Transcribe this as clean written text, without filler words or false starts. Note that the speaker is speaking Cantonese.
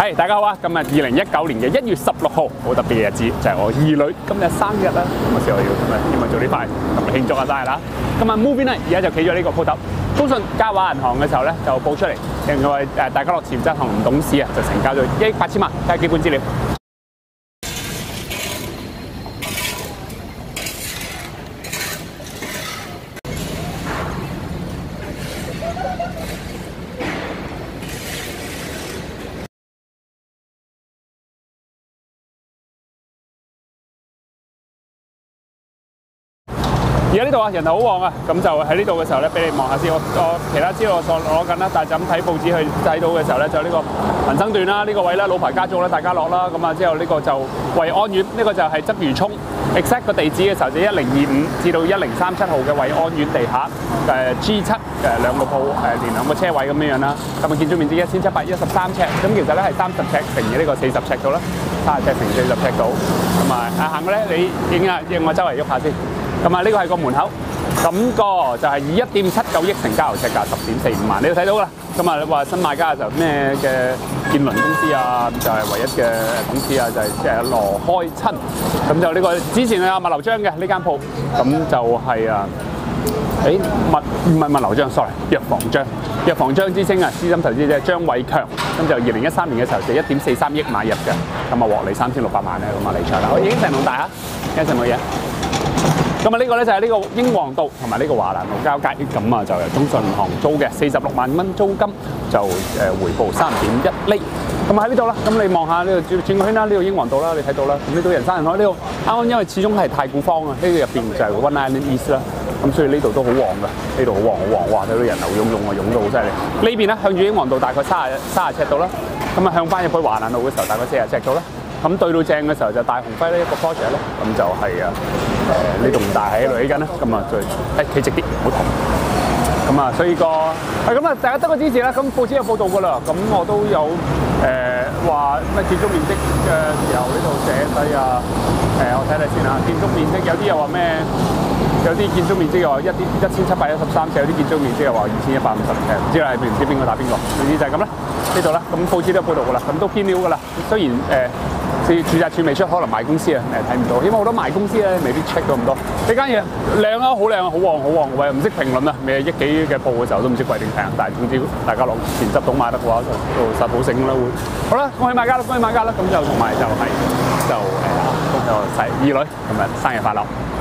係大家好啊！今日2019年嘅1月16號，好特別嘅日子，就係我二女今日生日啦。咁啊，所以我要今日希望做呢塊同佢慶祝下生日啦。今日 Movie Night 而家就企咗呢個鋪頭，中信嘉華銀行嘅時候咧就報出嚟，另外大家樂潛質同董事啊就成交咗1億8千萬，睇下基本資料。而家呢度啊，人頭好旺啊，咁就喺呢度嘅時候咧，俾你望下先。我其他資料我攞緊啦，但係就咁睇報紙去睇到嘅時候咧，就呢個民生段啦，呢個位啦，老牌家族啦，大家樂啦，咁啊之後呢個就惠安苑，呢個就係鰂魚涌 exact 個地址嘅時候就1025至到1037號嘅惠安苑地下G7兩個鋪連兩個車位咁樣樣啦。咁啊建築面積1713尺，咁其實咧係30尺乘以呢個40尺度啦，30尺乘40尺度。咁啊行過咧，你影我周圍喐下先。咁啊，呢個係個門口，咁個就係以1.79億成交樓尺價10.45萬，你要睇到㗎啦。咁啊，你話新買家就咩嘅建倫公司啊，就係唯一嘅董事啊，就係羅開親。咁就呢個之前係物流章嘅呢間鋪，咁就係唔係物流章 ，sorry， 藥房章之稱啊，資深投資者張偉強，咁就2013年嘅時候就1.43億買入嘅，咁啊獲利3600萬咧，咁啊離場啦。我已經成棟大嚇，一陣冇嘢。咁啊，呢個咧就係呢個英皇道同埋呢個華蘭路交界，咁啊就由中信銀行租嘅46萬蚊租金，就回報3.1厘。咁啊喺呢度啦，咁你望下呢度轉個圈啦，呢度英皇道啦，你睇到啦。咁呢度人山人海，呢度啱啱因為始終係太古坊啊，呢度入邊就係 One Island East 啦，咁所以呢度都好旺㗎，呢度好旺，哇！睇到人流湧啊，湧到好犀利。呢邊咧向住英皇道大概30尺度啦，咁啊向翻入去華蘭路嘅時候大概40尺度啦。咁對到正嘅時候就大鴻輝呢一個 project 咧，咁就係呢棟大喺度起緊啦，咁啊再企直啲，唔好抬。咁啊，所以係咁啊，大家得個支持啦。咁報紙有報道㗎啦，咁我都有話咩建築面積嘅時候呢度寫低啊，我睇睇先啊，建築面積有啲又話咩？有啲建築面積又話1713尺，有啲建築面積又話2150尺，唔知啦，唔知邊個打邊個。總之就係咁啦，呢度啦，咁報紙都有報道㗎啦，咁都偏料㗎啦。雖然註冊處未出，可能賣公司啊睇唔到，因為好多賣公司咧未必 check 到咁多。呢間嘢靚啊，好靚啊，好旺嘅位，唔識評論啊，未億幾嘅鋪嘅時候都唔識貴定平，但係總之大家落錢執到買得嘅話，就實好醒啦會。好啦，恭喜買家啦，咁就同埋就係恭喜我二女咁啊生日快樂！